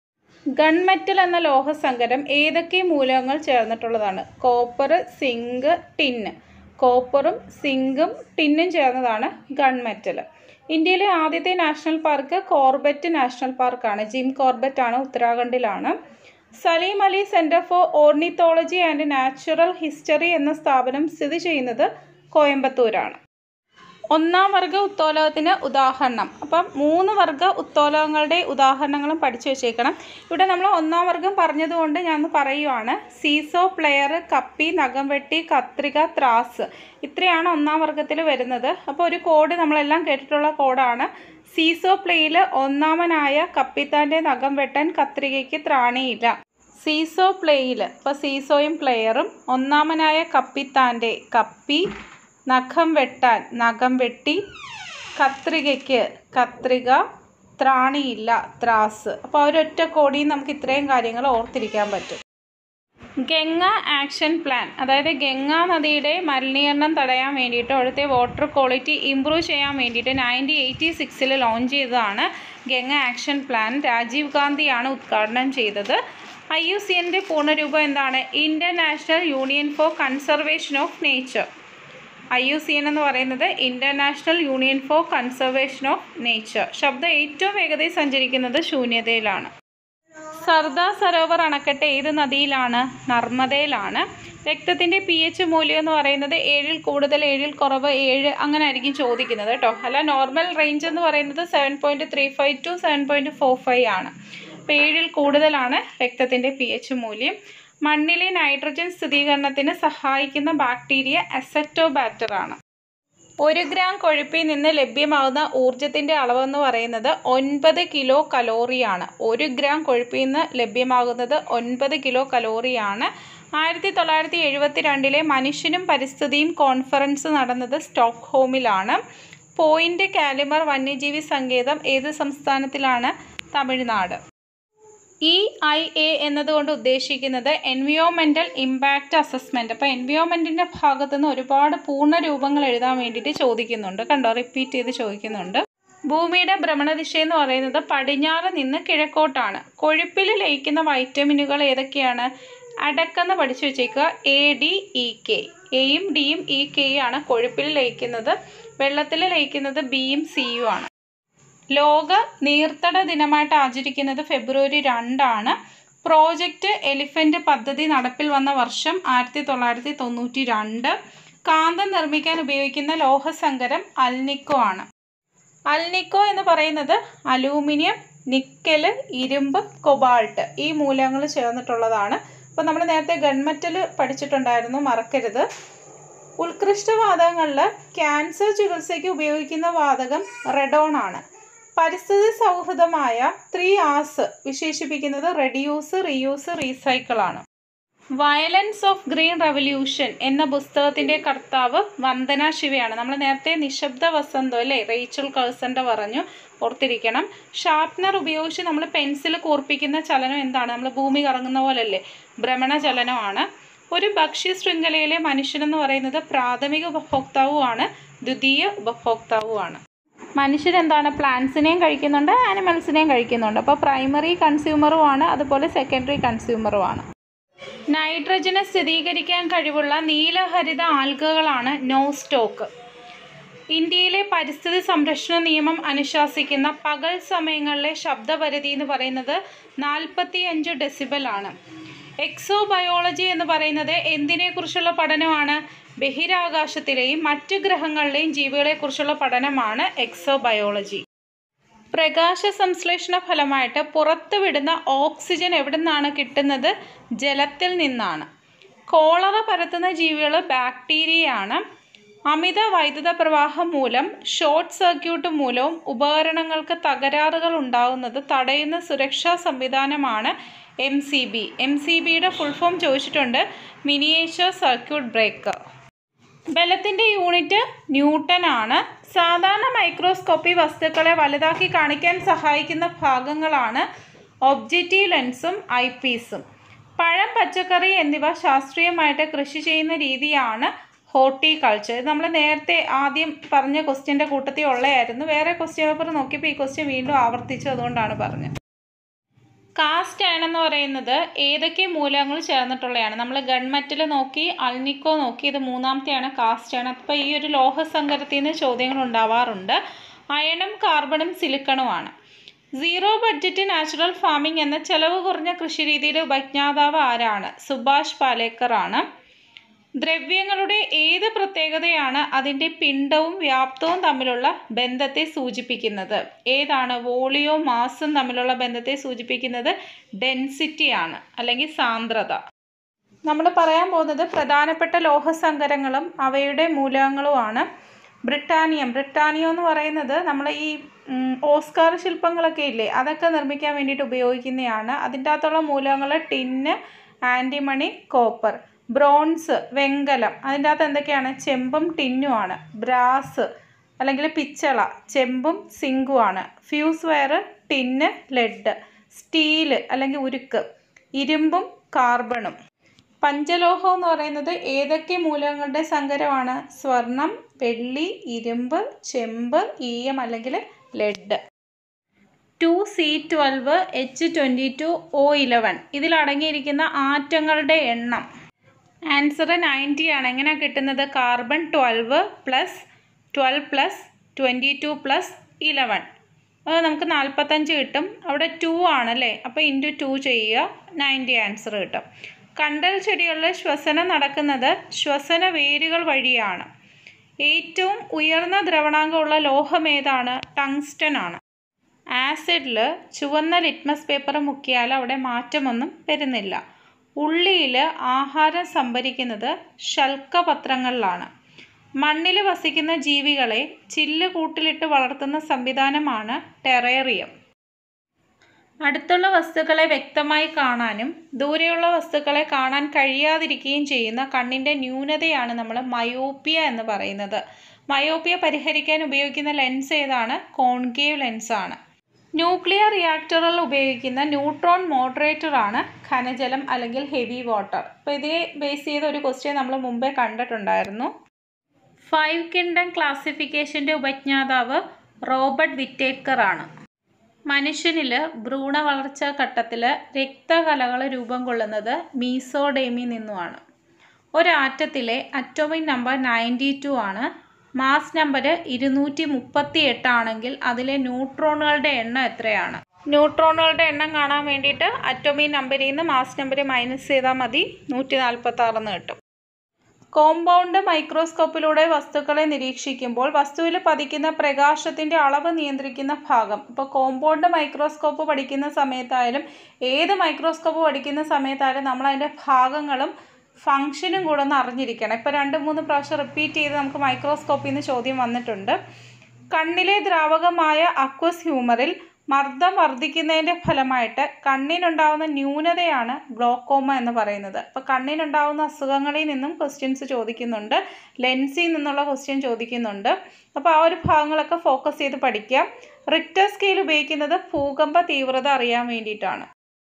ഗൺമെറ്റൽ എന്ന ലോഹസങ്കരം ഏതൊക്കെ മൂലകങ്ങൾ ചേർന്നിട്ടുള്ളതാണ്? Copper, zinc, tin. കോപ്പറും സിങ്കും ടിന്നും ചേർന്നതാണ് ഗൺമെറ്റൽ. ഇന്ത്യയിലെ ആദ്യത്തെ നാഷണൽ പാർക്ക് കോർബറ്റ് നാഷണൽ പാർക്കാണ്. ജിം കോർബറ്റ് ആണ്, ഉത്തരാഖണ്ഡിലാണ്. Salim Ali centre for ornithology and natural history എന്ന സ്ഥാപനം സ്ഥിതി ചെയ്യുന്നത് കോയമ്പത്തൂരാണ്. ഒന്നാം വർഗ ഉത്തോലകത്തിന് ഉദാഹരണം. അപ്പം മൂന്ന് വർഗ ഉത്തോലകങ്ങളുടെ ഉദാഹരണങ്ങളും പഠിച്ചു വെച്ചേക്കണം. ഇവിടെ നമ്മൾ ഒന്നാം വർഗം പറഞ്ഞതുകൊണ്ട് ഞാൻ പറയുവാണ്. സീസോ, പ്ലെയർ, കപ്പി, നഖം വെട്ടി, കത്രിക, ത്രാസ്. ഇത്രയാണ് ഒന്നാം വർഗത്തിൽ വരുന്നത്. അപ്പോൾ ഒരു കോഡ് നമ്മളെല്ലാം കേട്ടിട്ടുള്ള കോഡാണ്. സീസോ പ്ലേയിൽ ഒന്നാമനായ കപ്പിത്താൻ്റെ നഖം വെട്ടാൻ കത്രികയ്ക്ക് ത്രാണിയില്ല. സീസോ പ്ലേയിൽ ഇപ്പോൾ സീസോയും പ്ലെയറും ഒന്നാമനായ കപ്പിത്താൻ്റെ കപ്പി, നഖം വെട്ടാൻ നഖം വെട്ടി, കത്രികയ്ക്ക് കത്രിക, ത്രാണിയില്ല ത്രാസ്. അപ്പോൾ ഒരൊറ്റ കോടിയും നമുക്ക് ഇത്രയും കാര്യങ്ങൾ ഓർത്തിരിക്കാൻ പറ്റും. ഗംഗ ആക്ഷൻ പ്ലാൻ, അതായത് ഗംഗാ നദിയുടെ മലിനീകരണം തടയാൻ വേണ്ടിയിട്ട് അവിടുത്തെ വാട്ടർ ക്വാളിറ്റി ഇമ്പ്രൂവ് ചെയ്യാൻ വേണ്ടിയിട്ട് നയൻറ്റീൻ എയ്റ്റി സിക്സിൽ ലോഞ്ച് ചെയ്തതാണ് ഗംഗ ആക്ഷൻ പ്ലാൻ. രാജീവ് ഗാന്ധിയാണ് ഉദ്ഘാടനം ചെയ്തത്. ഐ യു സി എൻ്റെ പൂർണ്ണരൂപം എന്താണ്? International union for conservation of nature. I U C N എന്ന് പറയുന്നത് international union for conservation of nature. ശബ്ദം ഏറ്റവും വേഗതയിൽ സഞ്ചരിക്കുന്നത് ശൂന്യതയിലാണ്. സർദാർ സരോവർ അണക്കെട്ട് ഏത് നദിയിലാണ്? നർമ്മദയിലാണ്. രക്തത്തിൻ്റെ പി എച്ച് മൂല്യം എന്ന് പറയുന്നത് ഏഴിൽ കൂടുതൽ, ഏഴിൽ കുറവ്, ഏഴ് അങ്ങനെ ആയിരിക്കും ചോദിക്കുന്നത് കേട്ടോ. അല്ല, നോർമൽ റേഞ്ച് എന്ന് പറയുന്നത് seven point three five to seven point four five ആണ്. അപ്പോൾ ഏഴിൽ കൂടുതലാണ് രക്തത്തിൻ്റെ പി എച്ച് മൂല്യം. മണ്ണിലെ നൈട്രജൻ സ്ഥിരീകരണത്തിന് സഹായിക്കുന്ന ബാക്ടീരിയ അസറ്റോബാക്ടർ ആണ്. ഒരു ഗ്രാം കൊഴുപ്പിൽ നിന്ന് ലഭ്യമാകുന്ന ഊർജത്തിൻ്റെ അളവെന്ന് പറയുന്നത് ഒൻപത് കിലോ കലോറിയാണ്. ഒരു ഗ്രാം കൊഴുപ്പിൽ നിന്ന് ലഭ്യമാകുന്നത് ഒൻപത് കിലോ കലോറിയാണ്. ആയിരത്തി തൊള്ളായിരത്തി എഴുപത്തി രണ്ടിലെ മനുഷ്യനും പരിസ്ഥിതിയും കോൺഫറൻസ് നടന്നത് സ്റ്റോക്ക്ഹോമിലാണ്. പോയിൻ്റ് കാലിമർ വന്യജീവി സങ്കേതം ഏത് സംസ്ഥാനത്തിലാണ്? തമിഴ്നാട്. ഇ ഐ എ എന്നതുകൊണ്ട് ഉദ്ദേശിക്കുന്നത് എൻവിയോമെൻ്റൽ ഇമ്പാക്റ്റ് അസസ്മെൻറ്റ്. അപ്പോൾ എൻവിയോമെൻറ്റിൻ്റെ ഭാഗത്തു നിന്ന് ഒരുപാട് പൂർണ്ണ രൂപങ്ങൾ എഴുതാൻ വേണ്ടിയിട്ട് ചോദിക്കുന്നുണ്ട്. കണ്ടോ, റിപ്പീറ്റ് ചെയ്ത് ചോദിക്കുന്നുണ്ട്. ഭൂമിയുടെ ഭ്രമണദിശ എന്ന് പറയുന്നത് പടിഞ്ഞാറ് നിന്ന് കിഴക്കോട്ടാണ്. കൊഴുപ്പിൽ ലയിക്കുന്ന വൈറ്റമിനുകൾ ഏതൊക്കെയാണ്? അടക്കെന്ന് പഠിച്ചു വെച്ചേക്കുക. A D E K. എയും ഡിയും ഇ കെയും ആണ് കൊഴുപ്പിൽ ലയിക്കുന്നത്. വെള്ളത്തിൽ ലയിക്കുന്നത് ബിയും സിയും ആണ്. ലോക നീർത്തട ദിനമായിട്ട് ആചരിക്കുന്നത് ഫെബ്രുവരി രണ്ടാണ്. പ്രോജക്റ്റ് എലിഫൻ്റ് പദ്ധതി നടപ്പിൽ വന്ന വർഷം ആയിരത്തി തൊള്ളായിരത്തി തൊണ്ണൂറ്റി രണ്ട്. കാന്തം നിർമ്മിക്കാൻ ഉപയോഗിക്കുന്ന ലോഹസങ്കരം അൽനിക്കോ ആണ്. അൽനിക്കോ എന്ന് പറയുന്നത് അലൂമിനിയം, നിക്കൽ, ഇരുമ്പ്, കൊബാൾട്ട് ഈ മൂലകങ്ങൾ ചേർന്നിട്ടുള്ളതാണ്. അപ്പോൾ നമ്മൾ നേരത്തെ ഗൺമെറ്റൽ പഠിച്ചിട്ടുണ്ടായിരുന്നു, മറക്കരുത്. ഉത്കൃഷ്ട വാതകങ്ങളിൽ ക്യാൻസർ ചികിത്സയ്ക്ക് ഉപയോഗിക്കുന്ന വാതകം റെഡോൺ ആണ്. പരിസ്ഥിതി സൗഹൃദമായ ത്രീ ആർസ് വിശേഷിപ്പിക്കുന്നത് റെഡ്യൂസ്, റീയൂസ്, റീസൈക്കിൾ ആണ്. വയലൻസ് ഓഫ് ഗ്രീൻ റെവല്യൂഷൻ എന്ന പുസ്തകത്തിൻ്റെ കർത്താവ് വന്ദന ശിവയാണ്. നമ്മൾ നേരത്തെ നിശബ്ദ വസന്തം അല്ലേ, റേച്ചൽ കഴ്സൻ്റെ പറഞ്ഞു, ഓർത്തിരിക്കണം. ഷാർപ്നർ ഉപയോഗിച്ച് നമ്മൾ പെൻസിൽ കൂർപ്പിക്കുന്ന ചലനം എന്താണ്? നമ്മൾ ഭൂമി കറങ്ങുന്ന പോലല്ലേ, ഭ്രമണ ചലനമാണ്. ഒരു ഭക്ഷ്യ ശൃംഖലയിലെ മനുഷ്യനെന്ന് പറയുന്നത് പ്രാഥമിക ഉപഭോക്താവുമാണ്, ദ്വിതീയ ഉപഭോക്താവുമാണ്. മനുഷ്യരെന്താണ്? പ്ലാന്റ്സിനെയും കഴിക്കുന്നുണ്ട്, ആനിമൽസിനെയും കഴിക്കുന്നുണ്ട്. അപ്പോൾ പ്രൈമറി കൺസ്യൂമറുമാണ്, അതുപോലെ സെക്കൻഡറി കൺസ്യൂമറുമാണ്. നൈട്രജനെ സ്ഥിരീകരിക്കാൻ കഴിവുള്ള നീലഹരിത ആൽഗകളാണ് നോസ്റ്റോക്ക്. ഇന്ത്യയിലെ പരിസ്ഥിതി സംരക്ഷണ നിയമം അനുശാസിക്കുന്ന പകൽ സമയങ്ങളിലെ ശബ്ദപരിധി എന്ന് പറയുന്നത് നാൽപ്പത്തി അഞ്ച് ഡെസിബൽ ആണ്. എക്സോബയോളജി എന്ന് പറയുന്നത് എന്തിനെക്കുറിച്ചുള്ള പഠനമാണ്? ബഹിരാകാശത്തിലെയും മറ്റ് ഗ്രഹങ്ങളിലെയും ജീവികളെക്കുറിച്ചുള്ള പഠനമാണ് എക്സോബയോളജി. പ്രകാശ സംശ്ലേഷണ ഫലമായിട്ട് പുറത്ത് വിടുന്ന ഓക്സിജൻ എവിടെ നിന്നാണ് കിട്ടുന്നത്? ജലത്തിൽ നിന്നാണ്. കോളറ പരത്തുന്ന ജീവികൾ ബാക്ടീരിയയാണ്. അമിത വൈദ്യുത പ്രവാഹം മൂലം ഷോർട്ട് സർക്യൂട്ട് മൂലവും ഉപകരണങ്ങൾക്ക് തകരാറുകൾ ഉണ്ടാകുന്നത് തടയുന്ന സുരക്ഷാ സംവിധാനമാണ് M C B. M C ബിയുടെ ഫുൾ ഫോം ചോദിച്ചിട്ടുണ്ട്, മിനിയേച്ചർ സർക്യൂട്ട് ബ്രേക്കർ. ബലത്തിൻ്റെ യൂണിറ്റ് ന്യൂട്ടൺ ആണ്. സാധാരണ മൈക്രോസ്കോപ്പി വസ്തുക്കളെ വലുതാക്കി കാണിക്കാൻ സഹായിക്കുന്ന ഭാഗങ്ങളാണ് ഒബ്ജക്റ്റീവ് ലെൻസും ഐ പീസും. പഴം, പച്ചക്കറി എന്നിവ ശാസ്ത്രീയമായിട്ട് കൃഷി ചെയ്യുന്ന രീതിയാണ് ഹോർട്ടിക്കൾച്ചർ. ഇത് നമ്മൾ നേരത്തെ ആദ്യം പറഞ്ഞ ക്വസ്റ്റ്യൻ്റെ കൂട്ടത്തിൽ ഉള്ളതായിരുന്നു. വേറെ ക്വസ്റ്റ്യൻ പേപ്പർ നോക്കിയപ്പോൾ ഈ ക്വസ്റ്റ്യൻ വീണ്ടും ആവർത്തിച്ചു, അതുകൊണ്ടാണ് പറഞ്ഞത്. കാസ്റ്റ് അയൺ എന്ന് പറയുന്നത് ഏതൊക്കെ മൂലകങ്ങൾ ചേർന്നിട്ടുള്ളതാണ്? നമ്മൾ ഗൺമെറ്റൽ നോക്കി, അൽനിക്കോ നോക്കി, ഇത് മൂന്നാമത്തെയാണ് കാസ്റ്റ് അയൺ. അപ്പോൾ ഈ ഒരു ലോഹസങ്കരത്തിൽ നിന്ന് ചോദ്യങ്ങൾ ഉണ്ടാവാറുണ്ട്. അയണും കാർബണും സിലിക്കണുമാണ്. സീറോ ബഡ്ജറ്റ് നാച്ചുറൽ ഫാമിംഗ് എന്ന ചെലവ് കുറഞ്ഞ കൃഷിരീതിയുടെ ഉപജ്ഞാതാവ് ആരാണ്? സുഭാഷ് പാലേക്കർ ആണ്. ദ്രവ്യങ്ങളുടെ ഏത് പ്രത്യേകതയാണ് അതിൻ്റെ പിണ്ഡവും വ്യാപ്തവും തമ്മിലുള്ള ബന്ധത്തെ സൂചിപ്പിക്കുന്നത്? ഏതാണ്? വോളിയവും മാസും തമ്മിലുള്ള ബന്ധത്തെ സൂചിപ്പിക്കുന്നത് ഡെൻസിറ്റി ആണ്, അല്ലെങ്കിൽ സാന്ദ്രത. നമ്മൾ പറയാൻ പോകുന്നത് പ്രധാനപ്പെട്ട ലോഹസങ്കരങ്ങളും അവയുടെ മൂലകങ്ങളുമാണ്. ബ്രിട്ടാനിയം. ബ്രിട്ടാനിയം എന്ന് പറയുന്നത് നമ്മൾ ഈ ഓസ്കാർ ശില്പങ്ങളൊക്കെ ഇല്ലേ, അതൊക്കെ നിർമ്മിക്കാൻ വേണ്ടിയിട്ട് ഉപയോഗിക്കുന്നതാണ്. അതിൻ്റെ അകത്തുള്ള മൂലകങ്ങൾ ടിന്ന്, ആൻറ്റിമണി, കോപ്പർ. ബ്രോൺസ്, വെങ്കലം. അതിൻ്റെ അകത്ത് എന്തൊക്കെയാണ്? ചെമ്പും ടിന്നുമാണ്. ബ്രാസ് അല്ലെങ്കിൽ പിച്ചള ചെമ്പും സിങ്കുമാണ്. Fuse wire tin, lead. Steel അല്ലെങ്കിൽ ഉരുക്ക് ഇരുമ്പും കാർബണും. പഞ്ചലോഹം എന്ന് പറയുന്നത് ഏതൊക്കെ മൂലകങ്ങളുടെ സങ്കരമാണ്? സ്വർണം, വെള്ളി, ഇരുമ്പ്, ചെമ്പ്, ഈയം അല്ലെങ്കിൽ lead. To C twelve H twenty two O eleven ഇതിലടങ്ങിയിരിക്കുന്ന ആറ്റങ്ങളുടെ എണ്ണം. ആൻസർ നയൻറ്റി ആണ്. എങ്ങനെയാണ് കിട്ടുന്നത്? Carbon twelve plus twelve plus twenty two plus eleven, അത് നമുക്ക് നാൽപ്പത്തഞ്ച് കിട്ടും. അവിടെ ടു ആണല്ലേ, അപ്പോൾ ഇൻറ്റു ടു ചെയ്യുക, നയൻറ്റി ആൻസർ കിട്ടും. കണ്ടൽ ചെടികളിൽ ശ്വസനം നടക്കുന്നത് ശ്വസന വേരുകൾ വഴിയാണ്. ഏറ്റവും ഉയർന്ന ദ്രവണാങ്കമുള്ള ലോഹം ഏതാണ്? ടങ്സ്റ്റൺ ആണ്. ആസിഡിൽ ചുവന്ന ലിറ്റ്മസ് പേപ്പർ മുക്കിയാൽ അവിടെ മാറ്റമൊന്നും വരുന്നില്ല. ഉള്ളിയിൽ ആഹാരം സംഭരിക്കുന്നത് ശൽക്കപത്രങ്ങളിലാണ്. മണ്ണിൽ വസിക്കുന്ന ജീവികളെ ചില്ല് കൂട്ടിലിട്ട് വളർത്തുന്ന സംവിധാനമാണ് ടെറേറിയം. അടുത്തുള്ള വസ്തുക്കളെ വ്യക്തമായി കാണാനും ദൂരെയുള്ള വസ്തുക്കളെ കാണാൻ കഴിയാതിരിക്കുകയും ചെയ്യുന്ന കണ്ണിൻ്റെ ന്യൂനതയാണ് നമ്മൾ മയോപ്പിയ എന്ന് പറയുന്നത്. മയോപ്പിയ പരിഹരിക്കാൻ ഉപയോഗിക്കുന്ന ലെൻസ് ഏതാണ്? കോൺകേവ് ലെൻസാണ്. ന്യൂക്ലിയർ റിയാക്ടറുകളിൽ ഉപയോഗിക്കുന്ന ന്യൂട്രോൺ മോഡറേറ്ററാണ് ഖനജലം അല്ലെങ്കിൽ ഹെവി വാട്ടർ. അപ്പോൾ ഇതിനെ ബേസ് ചെയ്ത ഒരു ക്വസ്റ്റ്യൻ നമ്മൾ മുമ്പേ കണ്ടിട്ടുണ്ടായിരുന്നു. ഫൈവ് കിങ്ഡം ക്ലാസിഫിക്കേഷൻ്റെ ഉപജ്ഞാതാവ് റോബർട്ട് വിറ്റേക്കർ ആണ്. മനുഷ്യനിൽ ഭ്രൂണ വളർച്ചാ ഘട്ടത്തിൽ രക്തകലകൾ രൂപം കൊള്ളുന്നത് മീസോഡേമിൽ നിന്നുമാണ്. ഒരാറ്റത്തിലെ അറ്റോമിക് നമ്പർ നയൻറ്റി ടു ആണ്. മാസ് നമ്പർ ഇരുന്നൂറ്റി മുപ്പത്തി എട്ടാണെങ്കിൽ അതിലെ ന്യൂട്രോണുകളുടെ എണ്ണം എത്രയാണ്? ന്യൂട്രോണുകളുടെ എണ്ണം കാണാൻ വേണ്ടിയിട്ട് അറ്റോമിക് നമ്പറിൽ നിന്ന് മാസ് നമ്പർ മൈനസ് ചെയ്താൽ മതി, നൂറ്റി നാൽപ്പത്തി ആറെന്ന് കിട്ടും. കോമ്പൗണ്ട് മൈക്രോസ്കോപ്പിലൂടെ വസ്തുക്കളെ നിരീക്ഷിക്കുമ്പോൾ വസ്തുവിൽ പതിക്കുന്ന പ്രകാശത്തിൻ്റെ അളവ് നിയന്ത്രിക്കുന്ന ഭാഗം. ഇപ്പോൾ കോമ്പൗണ്ട് മൈക്രോസ്കോപ്പ് പഠിക്കുന്ന സമയത്തായാലും ഏത് മൈക്രോസ്കോപ്പ് പഠിക്കുന്ന സമയത്തായാലും നമ്മൾ അതിൻ്റെ ഭാഗങ്ങളും ഫങ്ഷനും കൂടെ ഒന്ന് അറിഞ്ഞിരിക്കണം. ഇപ്പോൾ രണ്ട് മൂന്ന് പ്രാവശ്യം റിപ്പീറ്റ് ചെയ്ത് നമുക്ക് മൈക്രോസ്കോപ്പിൽ നിന്ന് ചോദ്യം വന്നിട്ടുണ്ട്. കണ്ണിലെ ദ്രാവകമായ അക്വസ് ഹ്യൂമറിൽ മർദ്ദം വർദ്ധിക്കുന്നതിൻ്റെ ഫലമായിട്ട് കണ്ണിനുണ്ടാകുന്ന ന്യൂനതയാണ് ഗ്ലോക്കോമ എന്ന് പറയുന്നത്. അപ്പോൾ കണ്ണിനുണ്ടാകുന്ന അസുഖങ്ങളിൽ നിന്നും ക്വസ്റ്റ്യൻസ് ചോദിക്കുന്നുണ്ട്, ലെൻസിൽ നിന്നുള്ള ക്വസ്റ്റ്യൻ ചോദിക്കുന്നുണ്ട്. അപ്പോൾ ആ ഒരു ഭാഗങ്ങളൊക്കെ ഫോക്കസ് ചെയ്ത് പഠിക്കാം. റിക്ടർ സ്കെയിൽ ഉപയോഗിക്കുന്നത് ഭൂകമ്പ തീവ്രത അറിയാൻ വേണ്ടിയിട്ടാണ്.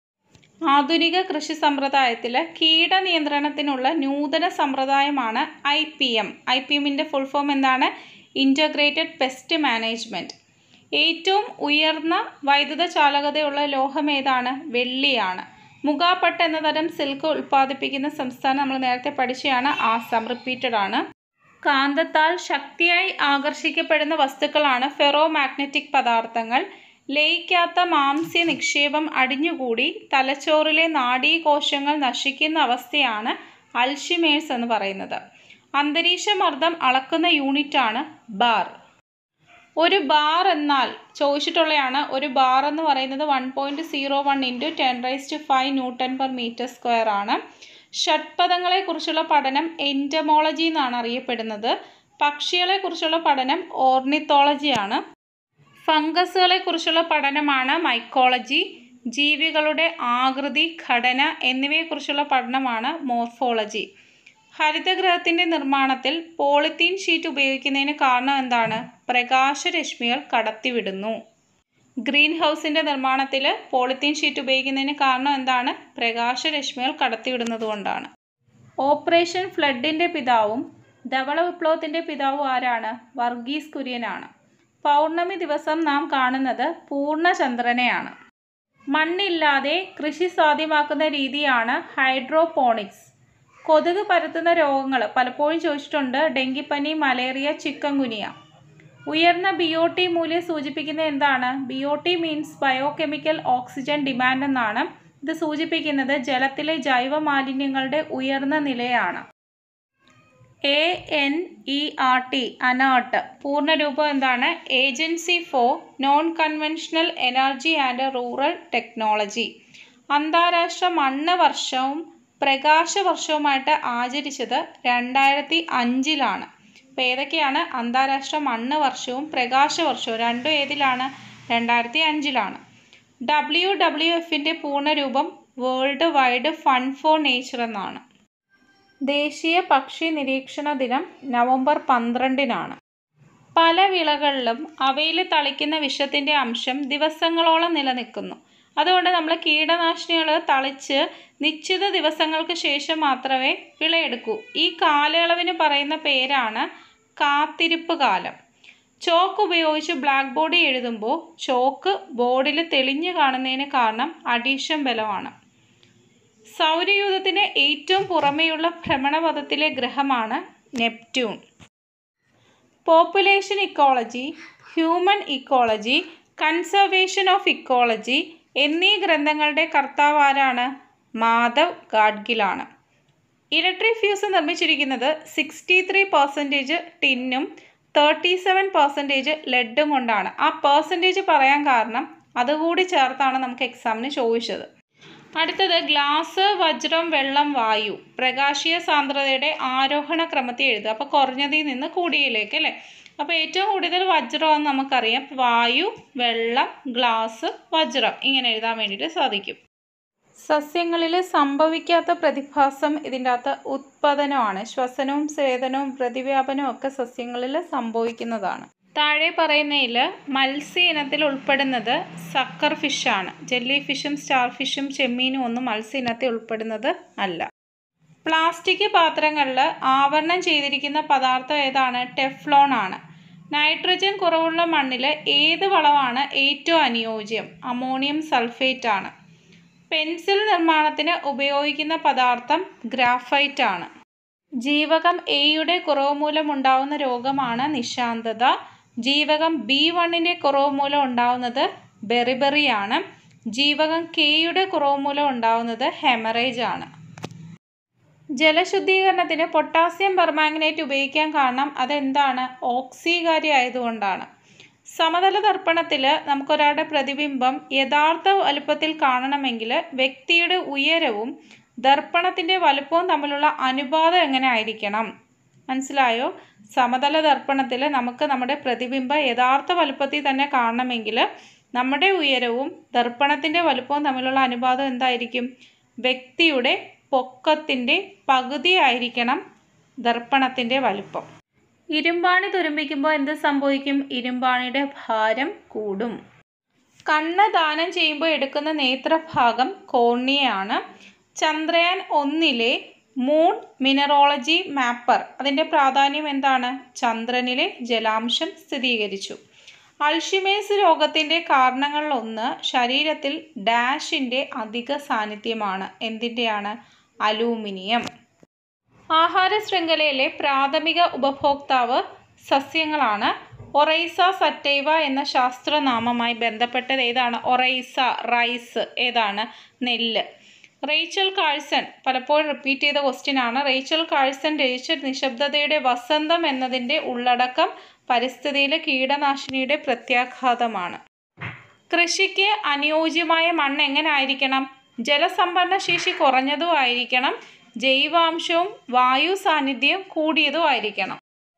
ആധുനിക കൃഷി സമ്പ്രദായത്തിൽ കീടനിയന്ത്രണത്തിനുള്ള നൂതന സമ്പ്രദായമാണ് I P M. I P എമ്മിൻ്റെ ഫുൾ ഫോം എന്താണ്? Integrated pest management. ഏറ്റവും ഉയർന്ന വൈദ്യുത ചാലകതയുള്ള ലോഹം ഏതാണ്? വെള്ളിയാണ്. മുഗാപട്ട് എന്ന തരം സിൽക്ക് ഉൽപ്പാദിപ്പിക്കുന്ന സംസ്ഥാനം നമ്മൾ നേരത്തെ പഠിച്ചതാണ്, ആസാം. റിപ്പീറ്റഡ് ആണ്. കാന്തത്താൽ ശക്തിയായി ആകർഷിക്കപ്പെടുന്ന വസ്തുക്കളാണ് ഫെറോ മാഗ്നറ്റിക് പദാർത്ഥങ്ങൾ. ലയിക്കാത്ത മാംസ്യ നിക്ഷേപം അടിഞ്ഞുകൂടി തലച്ചോറിലെ നാഡീകോശങ്ങൾ നശിക്കുന്ന അവസ്ഥയാണ് അൾഷിമേഴ്സ് എന്ന് പറയുന്നത്. അന്തരീക്ഷ മർദ്ദം അളക്കുന്ന യൂണിറ്റാണ് ബാർ. ഒരു ബാർ എന്നാൽ ചോദിച്ചിട്ടുള്ളതാണ്. ഒരു ബാർ എന്ന് പറയുന്നത് one point zero one into ten raise to five Newton per metre square ആണ്. ഷഡ്പദങ്ങളെക്കുറിച്ചുള്ള പഠനം എൻറ്റമോളജി എന്നാണ് അറിയപ്പെടുന്നത്. പക്ഷികളെക്കുറിച്ചുള്ള പഠനം ഓർണിത്തോളജിയാണ്. ഫംഗസുകളെക്കുറിച്ചുള്ള പഠനമാണ് മൈക്കോളജി. ജീവികളുടെ ആകൃതി, ഘടന എന്നിവയെക്കുറിച്ചുള്ള പഠനമാണ് മോർഫോളജി. ഹരിതഗൃഹത്തിൻ്റെ നിർമ്മാണത്തിൽ പോളിത്തീൻ ഷീറ്റ് ഉപയോഗിക്കുന്നതിന് കാരണം എന്താണ്? പ്രകാശരശ്മികൾ കടത്തിവിടുന്നു. ഗ്രീൻ ഹൗസിൻ്റെ നിർമ്മാണത്തിൽ പോളിത്തീൻ ഷീറ്റ് ഉപയോഗിക്കുന്നതിന് കാരണം എന്താണ്? പ്രകാശരശ്മികൾ കടത്തിവിടുന്നത് കൊണ്ടാണ്. ഓപ്പറേഷൻ ഫ്ലഡിൻ്റെ പിതാവും ധവള വിപ്ലവത്തിൻ്റെ പിതാവും ആരാണ്? വർഗീസ് കുര്യനാണ്. പൗർണമി ദിവസം നാം കാണുന്നത് പൂർണ്ണചന്ദ്രനെയാണ്. മണ്ണില്ലാതെ കൃഷി സാധ്യമാക്കുന്ന രീതിയാണ് ഹൈഡ്രോപോണിക്സ്. കൊതുക് പരത്തുന്ന രോഗങ്ങൾ പലപ്പോഴും ചോദിച്ചിട്ടുണ്ട്. ഡെങ്കിപ്പനി, മലേറിയ, ചിക്കൻ ഗുനിയ. ഉയർന്ന ബി ഒ ടി മൂല്യം സൂചിപ്പിക്കുന്നത് എന്താണ്? B O D means biochemical oxygen demand എന്നാണ്. ഇത് സൂചിപ്പിക്കുന്നത് ജലത്തിലെ ജൈവ മാലിന്യങ്ങളുടെ ഉയർന്ന നിലയാണ്. A N E R T ANERT പൂർണ്ണരൂപം എന്താണ്? Agency for non conventional energy and rural technology. അന്താരാഷ്ട്ര മണ്ണ് വർഷവും പ്രകാശവർഷവുമായിട്ട് ആചരിച്ചത് രണ്ടായിരത്തി അഞ്ചിലാണ്. അപ്പോൾ ഏതൊക്കെയാണ്? അന്താരാഷ്ട്ര മണ്ണ് വർഷവും പ്രകാശവർഷവും രണ്ടും ഏതിലാണ്? രണ്ടായിരത്തി അഞ്ചിലാണ്. ഡബ്ല്യു ഡബ്ല്യു എഫിൻ്റെ പൂർണ്ണരൂപം world wide fund for nature എന്നാണ്. ദേശീയ പക്ഷി നിരീക്ഷണ ദിനം നവംബർ പന്ത്രണ്ടിനാണ്. പല വിളകളിലും അവയിൽ തളിക്കുന്ന വിഷത്തിൻ്റെ അംശം ദിവസങ്ങളോളം നിലനിൽക്കുന്നു. അതുകൊണ്ട് നമ്മൾ കീടനാശിനികൾ തളിച്ച് നിശ്ചിത ദിവസങ്ങൾക്ക് ശേഷം മാത്രമേ വിളയെടുക്കൂ. ഈ കാലയളവിന് പറയുന്ന പേരാണ് കാത്തിരിപ്പ് കാലം. ചോക്ക് ഉപയോഗിച്ച് ബ്ലാക്ക് ബോർഡിൽ എഴുതുമ്പോൾ ചോക്ക് ബോർഡിൽ തെളിഞ്ഞു കാണുന്നതിന് കാരണം അഡീഷൻ ബലമാണ്. സൗരയൂഥത്തിന് ഏറ്റവും പുറമെയുള്ള ഭ്രമണപഥത്തിലെ ഗ്രഹമാണ് Neptune. Population ecology, human ecology, conservation of ecology എന്നീ ഗ്രന്ഥങ്ങളുടെ കർത്താവ് ആരാണ്? മാധവ് ഗാഡ്ഗിലാണ്. ഇലക്ട്രിക് ഫ്യൂസ് നിർമ്മിച്ചിരിക്കുന്നത് സിക്സ്റ്റി ത്രീ പെർസെൻറ്റേജ് ടിന്നും തേർട്ടി സെവൻ പെർസെൻറ്റേജ് ലെഡും കൊണ്ടാണ്. ആ പെർസെൻറ്റേജ് പറയാൻ കാരണം അതുകൂടി ചേർത്താണ് നമുക്ക് എക്സാമിന് ചോദിച്ചത്. അടുത്തത് ഗ്ലാസ്, വജ്രം, വെള്ളം, വായു പ്രകാശീയ സാന്ദ്രതയുടെ ആരോഹണ ക്രമത്തിൽ എഴുതുക. അപ്പോൾ കുറഞ്ഞതിൽ നിന്ന് കൂടിയതിലേക്ക് അല്ലേ. അപ്പോൾ ഏറ്റവും കൂടുതൽ വജ്രമെന്ന് നമുക്കറിയാം. വായു, വെള്ളം, ഗ്ലാസ്, വജ്രം ഇങ്ങനെ എഴുതാൻ വേണ്ടിയിട്ട് സാധിക്കും. സസ്യങ്ങളിൽ സംഭവിക്കാത്ത പ്രതിഭാസം ഇതിൻ്റെ അകത്ത് ഉത്പാദനമാണ്. ശ്വസനവും സ്വേദനവും പ്രതിവ്യാപനവും ഒക്കെ സസ്യങ്ങളിൽ സംഭവിക്കുന്നതാണ്. താഴെ പറയുന്നതിൽ മത്സ്യ ഇനത്തിൽ ഉൾപ്പെടുന്നത് സക്കർ ഫിഷാണ്. ജെല്ലി ഫിഷും സ്റ്റാർ ഫിഷും ചെമ്മീനും ഒന്നും മത്സ്യ ഇനത്തിൽ ഉൾപ്പെടുന്നത് അല്ല. പ്ലാസ്റ്റിക് പാത്രങ്ങളിൽ ആവരണം ചെയ്തിരിക്കുന്ന പദാർത്ഥം ഏതാണ്? ടെഫ്ലോൺ ആണ്. നൈട്രജൻ കുറവുള്ള മണ്ണിൽ ഏത് വളമാണ് ഏറ്റവും അനുയോജ്യം? അമോണിയം സൾഫേറ്റ് ആണ്. പെൻസിൽ നിർമ്മാണത്തിന് ഉപയോഗിക്കുന്ന പദാർത്ഥം ഗ്രാഫൈറ്റ് ആണ്. ജീവകം എയുടെ കുറവ് മൂലം ഉണ്ടാവുന്ന രോഗമാണ് നിശാന്തത. ജീവകം ബി വണ്ണിൻ്റെ കുറവ് മൂലം ഉണ്ടാവുന്നത് ബെറിബെറി ആണ്. ജീവകം കെയുടെ കുറവ് മൂലം ഉണ്ടാവുന്നത് ഹെമറേജ് ആണ്. ജലശുദ്ധീകരണത്തിന് പൊട്ടാസ്യം പെർമാംഗനേറ്റ് ഉപയോഗിക്കാൻ കാരണം അതെന്താണ്? ഓക്സീകാരി ആയതുകൊണ്ടാണ്. സമതല ദർപ്പണത്തിൽ നമുക്കൊരാളുടെ പ്രതിബിംബം യഥാർത്ഥ വലുപ്പത്തിൽ കാണണമെങ്കിൽ വ്യക്തിയുടെ ഉയരവും ദർപ്പണത്തിൻ്റെ വലുപ്പവും തമ്മിലുള്ള അനുപാതം എങ്ങനെ ആയിരിക്കണം? മനസ്സിലായോ? സമതല ദർപ്പണത്തിൽ നമുക്ക് നമ്മുടെ പ്രതിബിംബം യഥാർത്ഥ വലുപ്പത്തിൽ തന്നെ കാണണമെങ്കിൽ നമ്മുടെ ഉയരവും ദർപ്പണത്തിൻ്റെ വലുപ്പവും തമ്മിലുള്ള അനുപാതം എന്തായിരിക്കും? വ്യക്തിയുടെ പൊക്കത്തിൻ്റെ പകുതി ആയിരിക്കണം ദർപ്പണത്തിൻ്റെ വലുപ്പം. ഇരുമ്പാണി തുരുമ്പിക്കുമ്പോൾ എന്ത് സംഭവിക്കും? ഇരുമ്പാണിയുടെ ഭാരം കൂടും. കണ്ണ് ദാനം ചെയ്യുമ്പോൾ എടുക്കുന്ന നേത്രഭാഗം കോർണിയയാണ്. ചന്ദ്രയാൻ ഒന്നിലെ മൂൺ മിനറോളജി മാപ്പർ അതിൻ്റെ പ്രാധാന്യം എന്താണ്? ചന്ദ്രനിലെ ജലാംശം സ്ഥിരീകരിച്ചു. അൾഷിമേഴ്സ് രോഗത്തിൻ്റെ കാരണങ്ങളിലൊന്ന് ശരീരത്തിൽ ഡാഷിൻ്റെ അധിക സാന്നിധ്യമാണ്. എന്തിൻ്റെയാണ്? അലൂമിനിയം. ആഹാര ശൃംഖലയിലെ പ്രാഥമിക ഉപഭോക്താവ് സസ്യങ്ങളാണ്. ഒറൈസ സറ്റൈവ എന്ന ശാസ്ത്രനാമമായി ബന്ധപ്പെട്ടത് ഏതാണ്? ഒറൈസ റൈസ് ഏതാണ്? നെല്ല്. റേച്ചൽ കാഴ്സൺ പലപ്പോഴും റിപ്പീറ്റ് ചെയ്ത ക്വസ്റ്റ്യൻ ആണ്. റേച്ചൽ കാഴ്സൺ രചിച്ച നിശബ്ദതയുടെ വസന്തം എന്നതിൻ്റെ ഉള്ളടക്കം പരിസ്ഥിതിയിലെ കീടനാശിനിയുടെ പ്രത്യാഘാതമാണ്. കൃഷിക്ക് അനുയോജ്യമായ മണ്ണ് എങ്ങനെ ആയിരിക്കണം? ജലസംഭരണ ശേഷി കുറഞ്ഞതും ആയിരിക്കണം. ജൈവാംശവും വായു സാന്നിധ്യം കൂടിയതും ആയിരിക്കണം.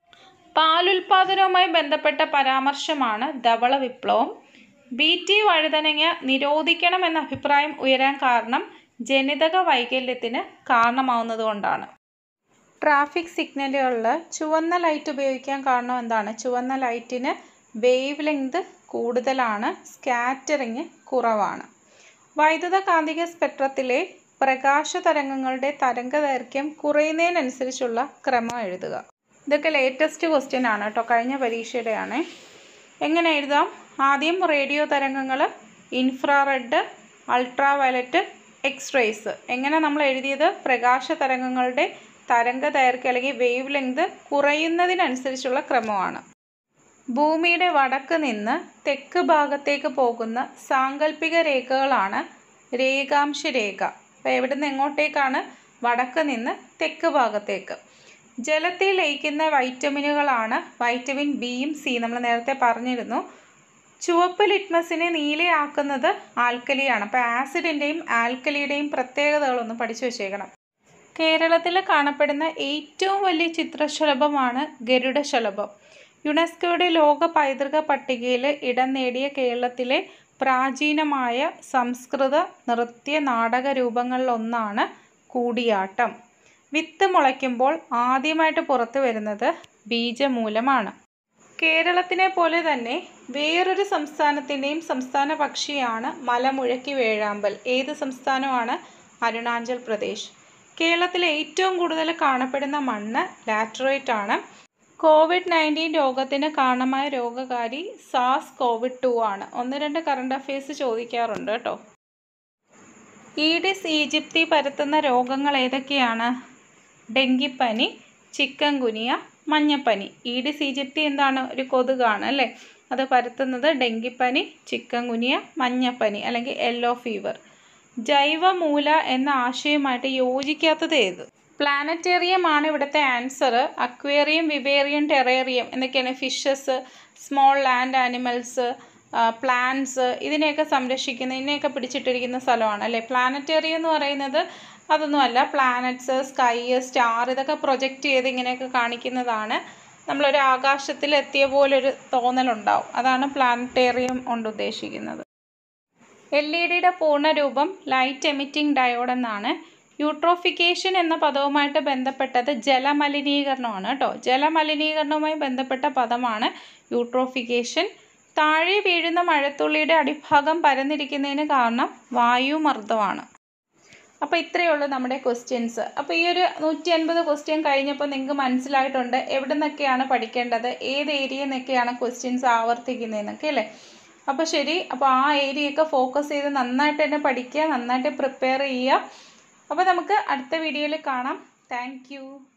പാലുൽപാദനവുമായി ബന്ധപ്പെട്ട പരാമർശമാണ് ധവള വിപ്ലവം. ബി ടി വഴുതനങ്ങ നിരോധിക്കണം എന്ന അഭിപ്രായം ഉയരാൻ കാരണം ജനിതക വൈകല്യത്തിന് കാരണമാവുന്നതുകൊണ്ടാണ്. ട്രാഫിക് സിഗ്നലുകളിൽ ചുവന്ന ലൈറ്റ് ഉപയോഗിക്കാൻ കാരണം എന്താണ്? ചുവന്ന ലൈറ്റിന് വേവ് ലെങ്ത് കൂടുതലാണ്, സ്കാറ്ററിങ് കുറവാണ്. വൈദ്യുത കാന്തിക സ്പെക്ട്രത്തിലെ പ്രകാശ തരംഗങ്ങളുടെ തരംഗദൈർഘ്യം കുറയുന്നതിനനുസരിച്ചുള്ള ക്രമം എഴുതുക. ഇതൊക്കെ ലേറ്റസ്റ്റ് ക്വസ്റ്റ്യൻ ആണ് കേട്ടോ, കഴിഞ്ഞ പരീക്ഷയുടെയാണ്. എങ്ങനെ എഴുതാം? ആദ്യം റേഡിയോ തരംഗങ്ങൾ, ഇൻഫ്രാറെഡ്, അൾട്രാ വയലറ്റ്, എക്സ്റേസ്. എങ്ങനെ നമ്മൾ എഴുതിയത്? പ്രകാശ തരംഗങ്ങളുടെ തരംഗദൈർഘ്യം അല്ലെങ്കിൽ വേവ് ലെങ്ത് കുറയുന്നതിനനുസരിച്ചുള്ള ക്രമമാണ്. ഭൂമിയുടെ വടക്ക് നിന്ന് തെക്ക് ഭാഗത്തേക്ക് പോകുന്ന സാങ്കല്പിക രേഖകളാണ് രേഖാംശ രേഖ. അപ്പോൾ എവിടെ നിന്ന് എങ്ങോട്ടേക്കാണ്? വടക്ക് നിന്ന് തെക്ക് ഭാഗത്തേക്ക്. ജലത്തിൽ ലയിക്കുന്ന വൈറ്റമിനുകളാണ് വൈറ്റമിൻ ബിയും സി. നമ്മൾ നേരത്തെ പറഞ്ഞിരുന്നു. ചുവപ്പ് ലിറ്റ്മസിനെ നീലയാക്കുന്നത് ആൽക്കലിയാണ്. അപ്പോൾ ആസിഡിൻ്റെയും ആൽക്കലിയുടെയും പ്രത്യേകതകളൊന്ന് പഠിച്ചു വച്ചേക്കണം. കേരളത്തിൽ കാണപ്പെടുന്ന ഏറ്റവും വലിയ ചിത്രശലഭമാണ് ഗരുഡശലഭം. യുനെസ്കോയുടെ ലോക പൈതൃക പട്ടികയിൽ ഇടം നേടിയ കേരളത്തിലെ പ്രാചീനമായ സംസ്കൃത നൃത്യ നാടക രൂപങ്ങളിലൊന്നാണ് കൂടിയാട്ടം. വിത്ത് മുളയ്ക്കുമ്പോൾ ആദ്യമായിട്ട് പുറത്തു വരുന്നത് ബീജമൂലമാണ്. കേരളത്തിനെ പോലെ തന്നെ വേറൊരു സംസ്ഥാനത്തിൻ്റെയും സംസ്ഥാന പക്ഷിയാണ് മലമുഴക്കി വേഴാമ്പൽ. ഏത് സംസ്ഥാനമാണ്? അരുണാചൽ പ്രദേശ്. കേരളത്തിലെ ഏറ്റവും കൂടുതൽ കാണപ്പെടുന്ന മണ്ണ് ലാറ്ററൈറ്റ് ആണ്. കോവിഡ് നയൻറ്റീൻ രോഗത്തിന് കാരണമായ രോഗകാരി സാസ് കോവിഡ് ടു ആണ്. ഒന്ന് രണ്ട് കറണ്ട് അഫയേഴ്സ് ചോദിക്കാറുണ്ട് കേട്ടോ. ഈഡിസ് ഈജിപ്തി പരത്തുന്ന രോഗങ്ങൾ ഏതൊക്കെയാണ്? ഡെങ്കിപ്പനി, ചിക്കൻ ഗുനിയ, മഞ്ഞപ്പനി. ഈഡിസ് ഈജിപ്തി എന്താണ്? ഒരു കൊതുകാണ് അല്ലേ? അത് പരത്തുന്നത് ഡെങ്കിപ്പനി, ചിക്കൻ ഗുനിയ, മഞ്ഞപ്പനി അല്ലെങ്കിൽ യെല്ലോ ഫീവർ. ജൈവമൂല എന്ന ആശയവുമായിട്ട് യോജിക്കാത്തത് ഏത്? പ്ലാനറ്റേറിയം ആണ് ഇവിടുത്തെ ആൻസർ. അക്വേറിയം, വിവേറിയം, ടെറേറിയം എന്നൊക്കെയാണ് fishes, small land animals, plants ഇതിനെയൊക്കെ സംരക്ഷിക്കുന്ന ഇതിനെയൊക്കെ പിടിച്ചിട്ടിരിക്കുന്ന സ്ഥലമാണ് അല്ലേ. പ്ലാനറ്റേറിയം എന്ന് പറയുന്നത് അതൊന്നുമല്ല. പ്ലാനറ്റ്സ്, സ്കൈ, സ്റ്റാർ ഇതൊക്കെ പ്രൊജക്റ്റ് ചെയ്ത് ഇങ്ങനെയൊക്കെ കാണിക്കുന്നതാണ്. നമ്മളൊരു ആകാശത്തിൽ എത്തിയ പോലൊരു തോന്നലുണ്ടാവും. അതാണ് പ്ലാനറ്റേറിയം കൊണ്ട് ഉദ്ദേശിക്കുന്നത്. എൽ ഇ ഡിയുടെ പൂർണ്ണരൂപം ലൈറ്റ് എമിറ്റിംഗ് ഡയോഡ് എന്നാണ്. യൂട്രോഫിക്കേഷൻ എന്ന പദവുമായിട്ട് ബന്ധപ്പെട്ടത് ജലമലിനീകരണമാണ് കേട്ടോ. ജലമലിനീകരണവുമായി ബന്ധപ്പെട്ട പദമാണ് യൂട്രോഫിക്കേഷൻ. താഴെ വീഴുന്ന മഴത്തുള്ളിയുടെ അടിഭാഗം പരന്നിരിക്കുന്നതിന് കാരണം വായുമർദ്ദമാണ്. അപ്പോൾ ഇത്രയേ ഉള്ളൂ നമ്മുടെ ക്വസ്റ്റ്യൻസ്. അപ്പോൾ ഈ ഒരു നൂറ്റി അൻപത് ക്വസ്റ്റ്യൻ കഴിഞ്ഞപ്പോൾ നിങ്ങൾക്ക് മനസ്സിലായിട്ടുണ്ട് എവിടെ നിന്നൊക്കെയാണ് പഠിക്കേണ്ടത്, ഏത് ഏരിയയിൽ നിന്നൊക്കെയാണ് ക്വസ്റ്റ്യൻസ് ആവർത്തിക്കുന്നതെന്നൊക്കെ അല്ലേ. അപ്പോൾ ശരി, അപ്പോൾ ആ ഏരിയയൊക്കെ ഫോക്കസ് ചെയ്ത് നന്നായിട്ട് തന്നെ പഠിക്കുക, നന്നായിട്ട് പ്രിപ്പയർ ചെയ്യുക. അപ്പോൾ നമുക്ക് അടുത്ത വീഡിയോയിൽ കാണാം. താങ്ക്